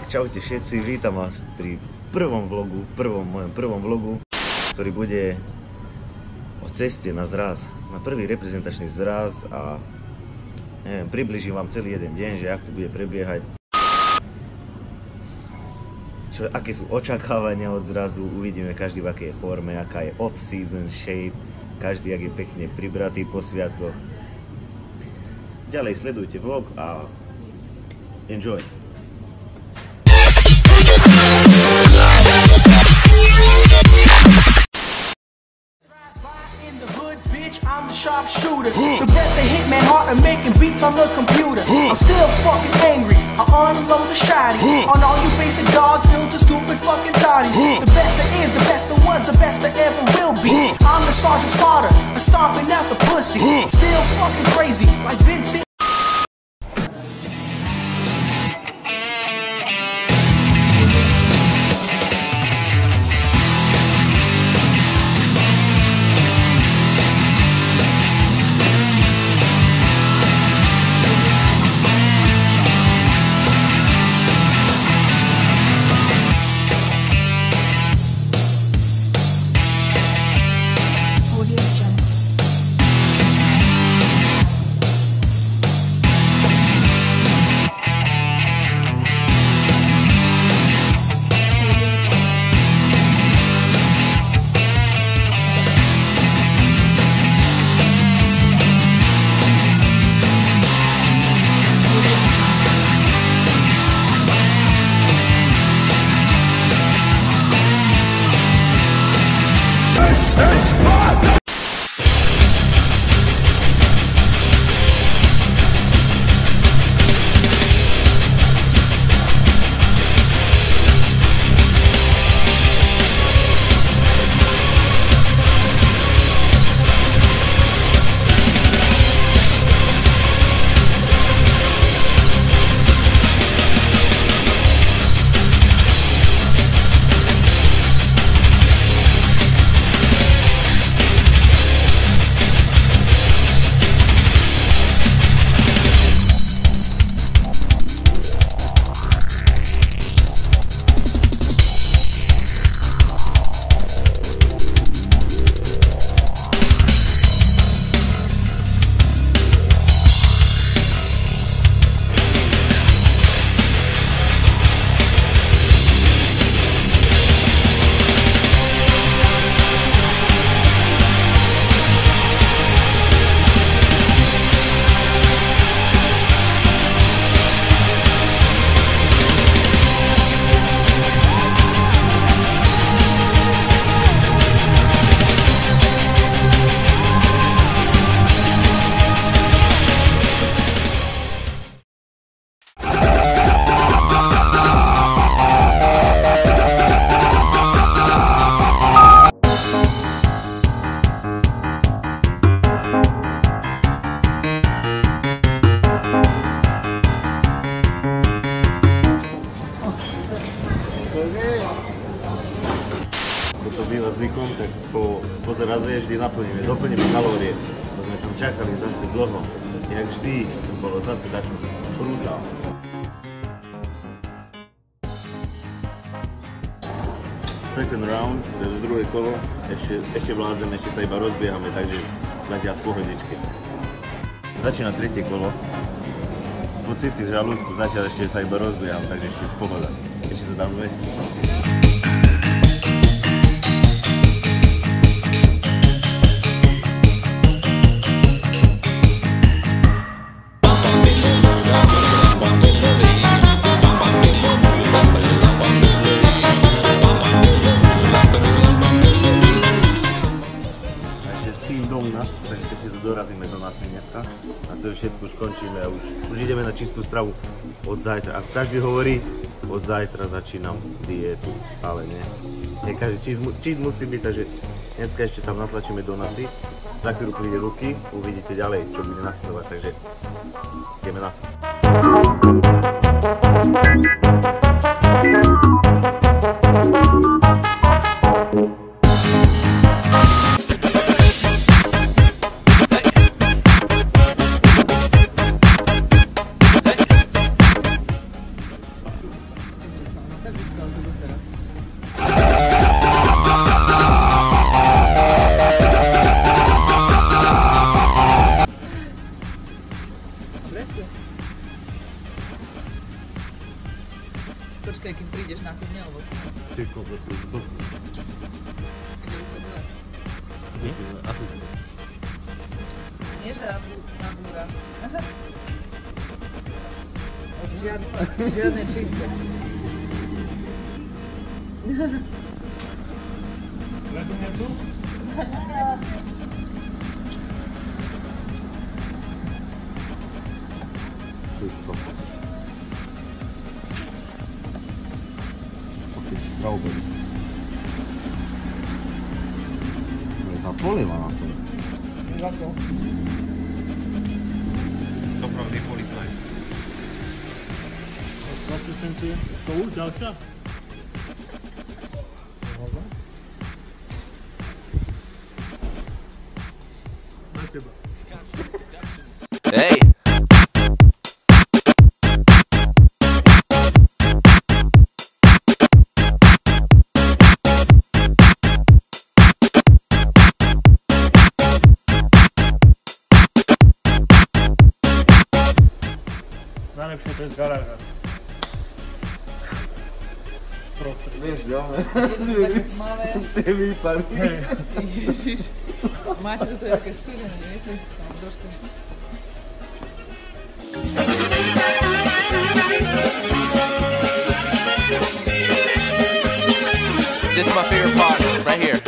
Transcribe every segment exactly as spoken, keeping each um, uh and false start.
Čaute všetci, vítam vás pri prvom vlogu, prvom mojom prvom vlogu, ktorý bude o ceste na zraz, na prvý reprezentačný zraz a neviem, približím vám celý jeden deň, že ak to bude prebiehať, čo, aké sú očakávania od zrazu, uvidíme každý v akej forme, aká je off-season shape, každý ak je pekne pribratý po sviatkoch. Ďalej sledujte vlog a enjoy! I'm the sharpshooter, the breath that hit man heart and making beats on the computer. I'm still fucking angry, I unload the shotty on all you basic dog filter stupid fucking thotties. The best there is, the best there was, the best there ever will be. I'm the Sergeant Slaughter, I'm stomping out the pussy. Still fucking crazy, like Vincent. Ako to býva zvykom, tak po, po zraze vždy naplníme, doplníme kalórie. To sme tam čakali zase dlho. Jak vždy, to bolo zase dačo brutál. Second round, takže druhé kolo, ešte, ešte vládzeme, ešte sa iba rozbiehame, takže zatiaľ v pohodičke. Začína tretie kolo. Pocity v žalúdku, zatiaľ ešte sa iba rozbieham, takže ešte pohoda. Ešte sa dám zmestiť. Tak ešte tu dorazíme do Nasmienecka a to všetko už končíme a už, už ideme na čistú stravu od zajtra. Ako každý hovorí, od zajtra začínam dietu, ale nie. Nie každý cheat, cheat musí byť, takže dneska ešte tam natlačíme donaty. Za chvíľu príde ruky, uvidíte ďalej, čo bude nasledovať, takže ideme na. to doteraz. Presne. Počkaj, keď prídeš na týdne ovocné. Ty kokos, ty kokos. Kde ukazuje? Nie? Asi to. Nie, že na búra. Žiadne, žiadne čisté. Ledu nie tu? Ty kokos. Fucking strawberry. No je tá polieva na to. Ako? Dopravný policajt. Asistencie. To už ďalšia? Na teba. Hey! Najlepšie to je z garáža. Prostredie. Vieš, jo? Také malé. Tie výpary. Hej. Ježiš. Máte toto také studené, viete? Tam trošku. This is my favorite part, right here.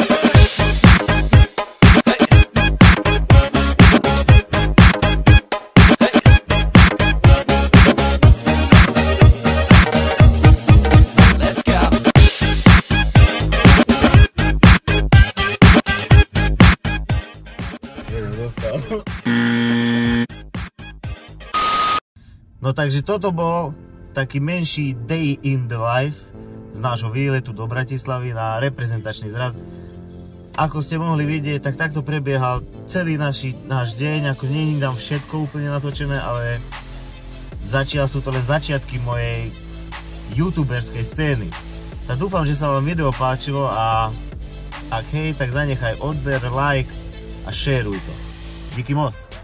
No takže toto bol taký menší day in the life z nášho výletu do Bratislavy na reprezentačný zraz. Ako ste mohli vidieť, tak takto prebiehal celý naši, náš deň, ako nie je tam všetko úplne natočené, ale začiaľ sú to len začiatky mojej youtuberskej scény. Tak dúfam, že sa vám video páčilo a ak hej, tak zanechaj odber, like a šeruj to. Díky moc.